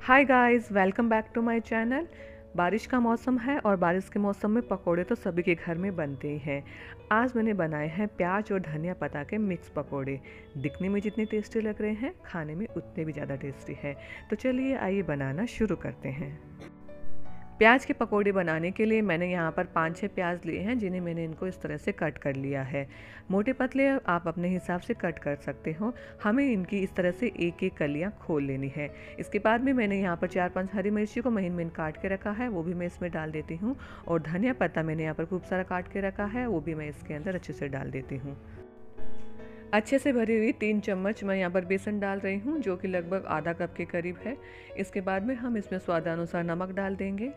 Hi guys, welcome back to my channel. बारिश का मौसम है और बारिश के मौसम में पकोड़े तो सभी के घर में बनते ही हैं। आज मैंने बनाए हैं प्याज और धनिया पत्ता के मिक्स पकोड़े। दिखने में जितने टेस्टी लग रहे हैं, खाने में उतने भी ज़्यादा टेस्टी है। तो चलिए आइए बनाना शुरू करते हैं। प्याज के पकोड़े बनाने के लिए मैंने यहाँ पर 5-6 प्याज लिए हैं, जिन्हें मैंने इनको इस तरह से कट कर लिया है। मोटे पतले आप अपने हिसाब से कट कर सकते हो। हमें इनकी इस तरह से एक एक कलियाँ खोल लेनी है। इसके बाद में मैंने यहाँ पर 4-5 हरी मिर्ची को महीन महीन काट के रखा है, वो भी मैं इसमें डाल देती हूँ। और धनिया पत्ता मैंने यहाँ पर खूब सारा काट के रखा है, वो भी मैं इसके अंदर अच्छे से डाल देती हूँ। अच्छे से भरी हुई 3 चम्मच मैं यहाँ पर बेसन डाल रही हूँ, जो कि लगभग आधा कप के करीब है। इसके बाद में हम इसमें स्वादानुसार नमक डाल देंगे।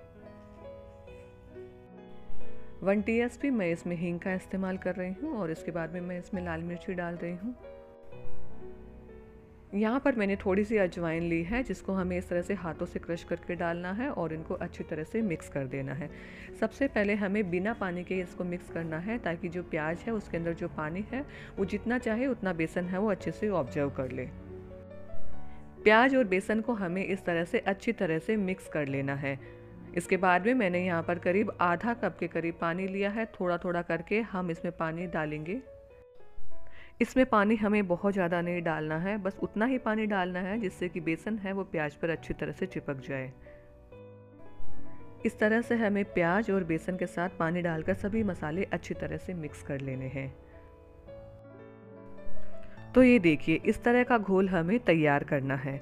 1 टीस्पून मैं इसमें हींग का इस्तेमाल कर रही हूँ और इसके बाद में मैं इसमें लाल मिर्ची डाल रही हूँ। यहाँ पर मैंने थोड़ी सी अजवाइन ली है, जिसको हमें इस तरह से हाथों से क्रश करके डालना है और इनको अच्छी तरह से मिक्स कर देना है। सबसे पहले हमें बिना पानी के इसको मिक्स करना है, ताकि जो प्याज है उसके अंदर जो पानी है वो जितना चाहे उतना बेसन है वो अच्छे से ऑब्जर्व कर ले। प्याज और बेसन को हमें इस तरह से अच्छी तरह से मिक्स कर लेना है। इसके बाद में मैंने यहाँ पर करीब आधा कप के करीब पानी लिया है। थोड़ा थोड़ा करके हम इसमें पानी डालेंगे। इसमें पानी हमें बहुत ज़्यादा नहीं डालना है, बस उतना ही पानी डालना है जिससे कि बेसन है वो प्याज पर अच्छी तरह से चिपक जाए। इस तरह से हमें प्याज और बेसन के साथ पानी डालकर सभी मसाले अच्छी तरह से मिक्स कर लेने हैं। तो ये देखिए, इस तरह का घोल हमें तैयार करना है।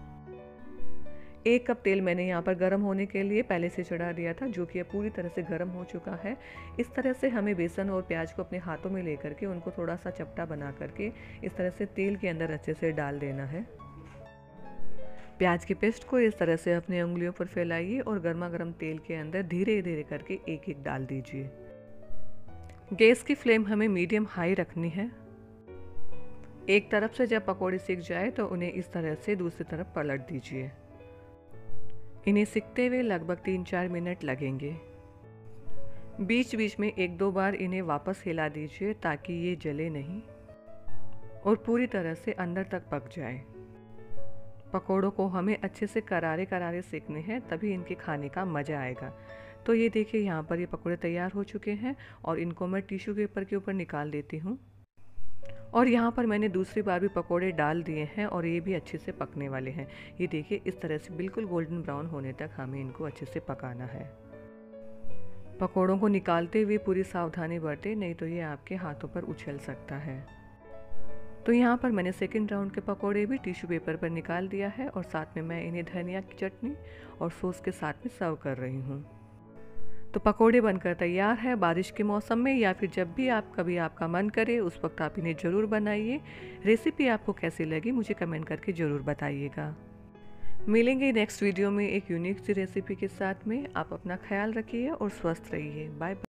1 कप तेल मैंने यहाँ पर गर्म होने के लिए पहले से चढ़ा दिया था, जो कि अब पूरी तरह से गर्म हो चुका है। इस तरह से हमें बेसन और प्याज को अपने हाथों में लेकर के उनको थोड़ा सा चपटा बना करके इस तरह से तेल के अंदर अच्छे से डाल देना है। प्याज की पेस्ट को इस तरह से अपनी उंगलियों पर फैलाइए और गर्मा गर्म तेल के अंदर धीरे धीरे करके एक एक डाल दीजिए। गैस की फ्लेम हमें मीडियम हाई रखनी है। एक तरफ से जब पकौड़े सिक जाए तो उन्हें इस तरह से दूसरी तरफ पलट दीजिए। इन्हें सिकते हुए लगभग 3-4 मिनट लगेंगे। बीच बीच में 1-2 बार इन्हें वापस हिला दीजिए, ताकि ये जले नहीं और पूरी तरह से अंदर तक पक जाए। पकोड़ों को हमें अच्छे से करारे करारे सेकने हैं, तभी इनके खाने का मज़ा आएगा। तो ये देखिए, यहाँ पर ये पकोड़े तैयार हो चुके हैं और इनको मैं टिश्यू पेपर के ऊपर निकाल देती हूँ। और यहाँ पर मैंने दूसरी बार भी पकोड़े डाल दिए हैं और ये भी अच्छे से पकने वाले हैं। ये देखिए, इस तरह से बिल्कुल गोल्डन ब्राउन होने तक हमें इनको अच्छे से पकाना है। पकोड़ों को निकालते हुए पूरी सावधानी बरतें, नहीं तो ये आपके हाथों पर उछल सकता है। तो यहाँ पर मैंने सेकंड राउंड के पकोड़े भी टिश्यू पेपर पर निकाल दिया है और साथ में मैं इन्हें धनिया की चटनी और सॉस के साथ में सर्व कर रही हूँ। तो पकोड़े बनकर तैयार है। बारिश के मौसम में या फिर जब भी कभी आपका मन करे, उस वक्त आप इन्हें ज़रूर बनाइए। रेसिपी आपको कैसी लगी मुझे कमेंट करके ज़रूर बताइएगा। मिलेंगे नेक्स्ट वीडियो में एक यूनिक सी रेसिपी के साथ में। आप अपना ख्याल रखिए और स्वस्थ रहिए। Bye bye.